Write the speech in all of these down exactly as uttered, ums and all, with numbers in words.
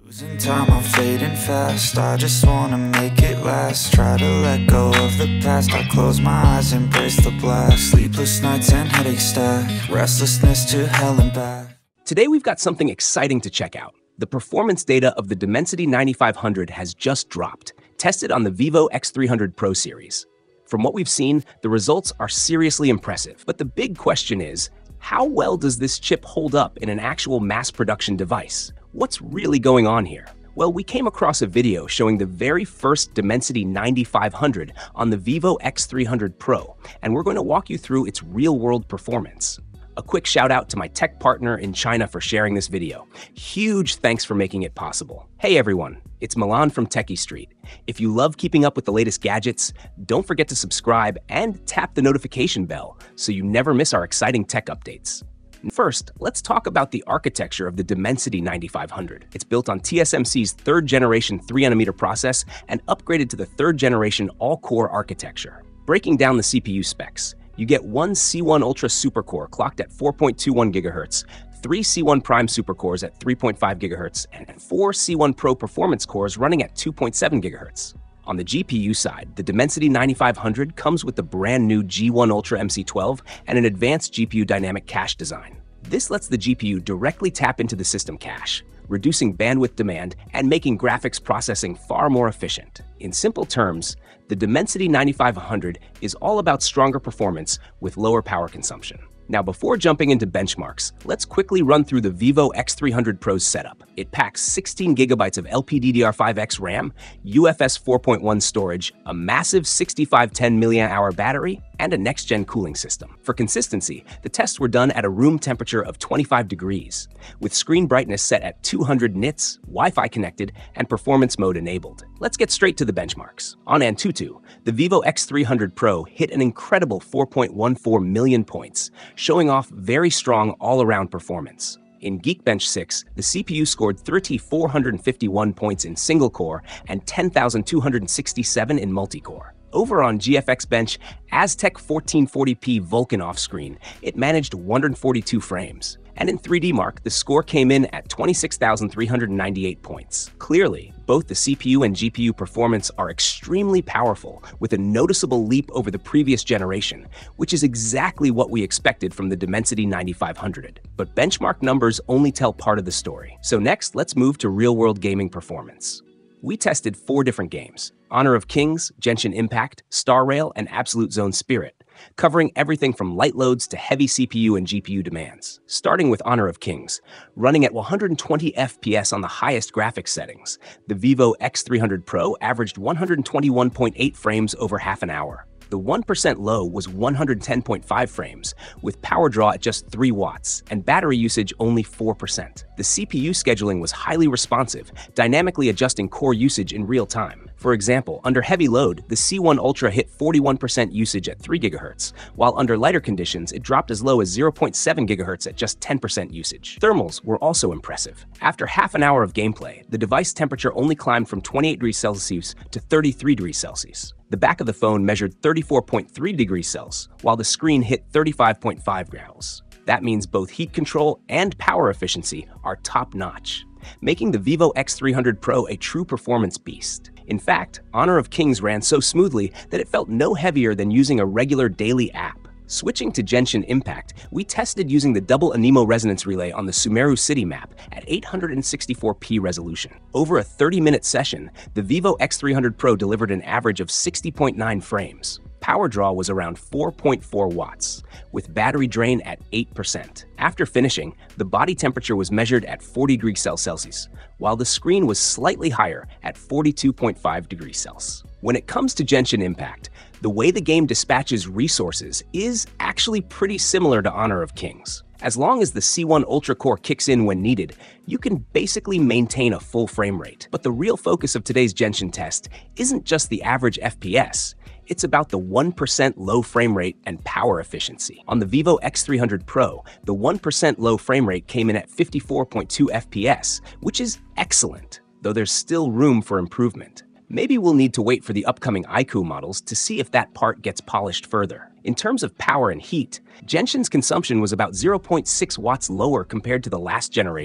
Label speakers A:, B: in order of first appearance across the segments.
A: Losing time, I'm fading fast. I just wanna make it last. Try to let go of the past. I close my eyes, embrace the blast. Sleepless nights and headache stack. Restlessness to hell and back.
B: Today we've got something exciting to check out. The performance data of the Dimensity ninety-five hundred has just dropped, tested on the Vivo X three hundred Pro series. From what we've seen, the results are seriously impressive. But the big question is, how well does this chip hold up in an actual mass production device? What's really going on here? Well, we came across a video showing the very first Dimensity ninety-five hundred on the Vivo X three hundred Pro, and we're going to walk you through its real-world performance. A quick shout out to my tech partner in China for sharing this video. Huge thanks for making it possible. Hey everyone, it's Milan from Techie Street. If you love keeping up with the latest gadgets, don't forget to subscribe and tap the notification bell so you never miss our exciting tech updates. First, let's talk about the architecture of the Dimensity ninety-five hundred. It's built on T S M C's third generation three nanometer process and upgraded to the third generation all-core architecture. Breaking down the C P U specs, you get one C one Ultra supercore clocked at four point two one gigahertz, three C one Prime supercores at three point five gigahertz, and four C one Pro performance cores running at two point seven gigahertz. On the G P U side, the Dimensity ninety-five hundred comes with the brand new G one Ultra M C twelve and an advanced G P U dynamic cache design. This lets the G P U directly tap into the system cache, reducing bandwidth demand and making graphics processing far more efficient. In simple terms, the Dimensity ninety-five hundred is all about stronger performance with lower power consumption. Now, before jumping into benchmarks, let's quickly run through the Vivo X three hundred Pro's setup. It packs sixteen gigabytes of L P D D R five X RAM, U F S four point one storage, a massive sixty-five ten milliamp hour battery, and a next-gen cooling system. For consistency, the tests were done at a room temperature of twenty-five degrees, with screen brightness set at two hundred nits, Wi-Fi connected, and performance mode enabled. Let's get straight to the benchmarks. On Antutu, the Vivo X three hundred Pro hit an incredible four point one four million points, showing off very strong all-around performance. In Geekbench six, the C P U scored three thousand four hundred fifty-one points in single-core and ten thousand two hundred sixty-seven in multi-core. Over on G F X Bench, Aztec fourteen forty p Vulkan off-screen, it managed one hundred forty-two frames. And in three D Mark, the score came in at twenty-six thousand three hundred ninety-eight points. Clearly, both the C P U and G P U performance are extremely powerful, with a noticeable leap over the previous generation, which is exactly what we expected from the Dimensity ninety-five hundred. But benchmark numbers only tell part of the story. So next, let's move to real-world gaming performance. We tested four different games: Honor of Kings, Genshin Impact, Star Rail, and Absolute Zone Spirit, covering everything from light loads to heavy C P U and G P U demands. Starting with Honor of Kings, running at one hundred twenty F P S on the highest graphics settings, the Vivo X three hundred Pro averaged one hundred twenty-one point eight frames over half an hour. The one percent low was one hundred ten point five frames, with power draw at just three watts, and battery usage only four percent. The C P U scheduling was highly responsive, dynamically adjusting core usage in real time. For example, under heavy load, the C one Ultra hit forty-one percent usage at three gigahertz, while under lighter conditions, it dropped as low as zero point seven gigahertz at just ten percent usage. Thermals were also impressive. After half an hour of gameplay, the device temperature only climbed from twenty-eight degrees Celsius to thirty-three degrees Celsius. The back of the phone measured thirty-four point three degrees Celsius, while the screen hit thirty-five point five graus. That means both heat control and power efficiency are top-notch, making the Vivo X three hundred Pro a true performance beast. In fact, Honor of Kings ran so smoothly that it felt no heavier than using a regular daily app. Switching to Genshin Impact, we tested using the double Anemo resonance relay on the Sumeru City map at eight hundred sixty-four p resolution. Over a thirty minute session, the Vivo X three hundred Pro delivered an average of sixty point nine frames. Power draw was around four point four watts, with battery drain at eight percent. After finishing, the body temperature was measured at forty degrees Celsius, while the screen was slightly higher at forty-two point five degrees Celsius. When it comes to Genshin Impact, the way the game dispatches resources is actually pretty similar to Honor of Kings. As long as the C one Ultra core kicks in when needed, you can basically maintain a full frame rate. But the real focus of today's Genshin test isn't just the average F P S, it's about the one percent low frame rate and power efficiency. On the Vivo X three hundred Pro, the one percent low frame rate came in at fifty-four point two F P S, which is excellent, though there's still room for improvement. Maybe we'll need to wait for the upcoming iQOO models to see if that part gets polished further. In terms of power and heat, Genshin's consumption was about zero point six watts lower compared to the last generation.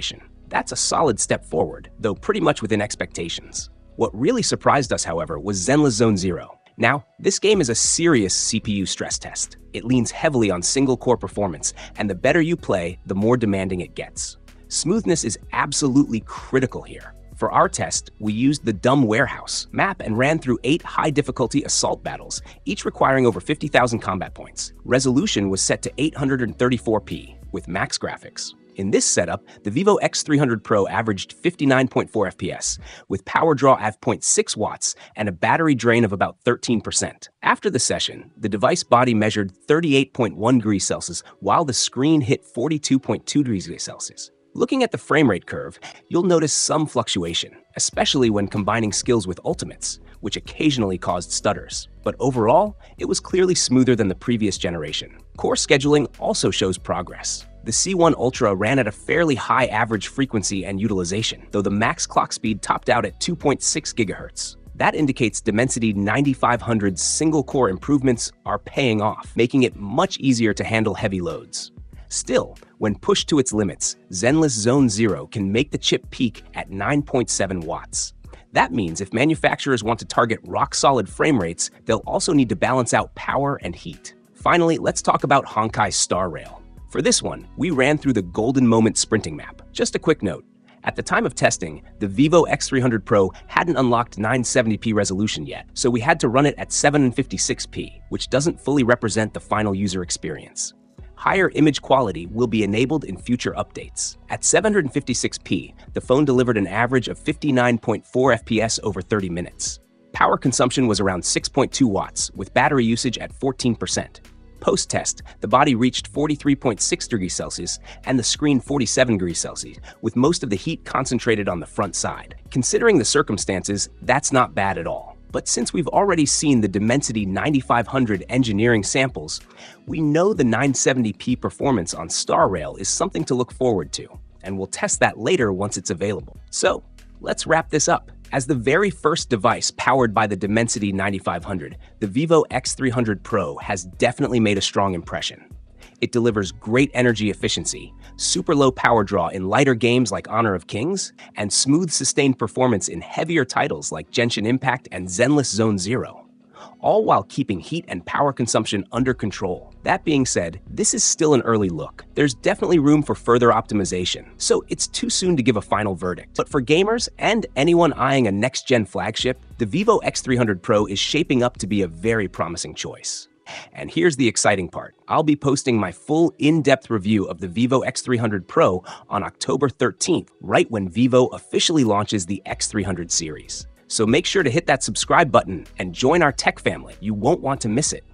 B: That's a solid step forward, though pretty much within expectations. What really surprised us, however, was Zenless Zone Zero. Now, this game is a serious C P U stress test. It leans heavily on single-core performance, and the better you play, the more demanding it gets. Smoothness is absolutely critical here. For our test, we used the Dumb Warehouse map and ran through eight high-difficulty assault battles, each requiring over fifty thousand combat points. Resolution was set to eight hundred thirty-four p, with max graphics. In this setup, the Vivo X three hundred Pro averaged fifty-nine point four F P S, with power draw of zero point six watts and a battery drain of about thirteen percent. After the session, the device body measured thirty-eight point one degrees Celsius, while the screen hit forty-two point two degrees Celsius. Looking at the frame rate curve, you'll notice some fluctuation, especially when combining skills with ultimates, which occasionally caused stutters. But overall, it was clearly smoother than the previous generation. Core scheduling also shows progress. The C one Ultra ran at a fairly high average frequency and utilization, though the max clock speed topped out at two point six gigahertz. That indicates Dimensity ninety-five hundred's single-core improvements are paying off, making it much easier to handle heavy loads. Still, when pushed to its limits, Zenless Zone Zero can make the chip peak at nine point seven watts. That means if manufacturers want to target rock-solid frame rates, they'll also need to balance out power and heat. Finally, let's talk about Honkai Star Rail. For this one, we ran through the Golden Moment sprinting map. Just a quick note. At the time of testing, the Vivo X three hundred Pro hadn't unlocked nine seventy p resolution yet, so we had to run it at seven fifty-six p, which doesn't fully represent the final user experience. Higher image quality will be enabled in future updates. At seven fifty-six p, the phone delivered an average of fifty-nine point four F P S over thirty minutes. Power consumption was around six point two watts, with battery usage at fourteen percent. Post-test, the body reached forty-three point six degrees Celsius and the screen forty-seven degrees Celsius, with most of the heat concentrated on the front side. Considering the circumstances, that's not bad at all. But since we've already seen the Dimensity ninety-five hundred engineering samples, we know the nine seventy p performance on Star Rail is something to look forward to, and we'll test that later once it's available. So, let's wrap this up. As the very first device powered by the Dimensity ninety-five hundred, the Vivo X three hundred Pro has definitely made a strong impression. It delivers great energy efficiency, super low power draw in lighter games like Honor of Kings, and smooth sustained performance in heavier titles like Genshin Impact and Zenless Zone Zero, all while keeping heat and power consumption under control. That being said, this is still an early look. There's definitely room for further optimization, so it's too soon to give a final verdict. But for gamers and anyone eyeing a next-gen flagship, the Vivo X three hundred Pro is shaping up to be a very promising choice. And here's the exciting part. I'll be posting my full in-depth review of the Vivo X three hundred Pro on October thirteenth, right when Vivo officially launches the X three hundred series. So make sure to hit that subscribe button and join our tech family. You won't want to miss it.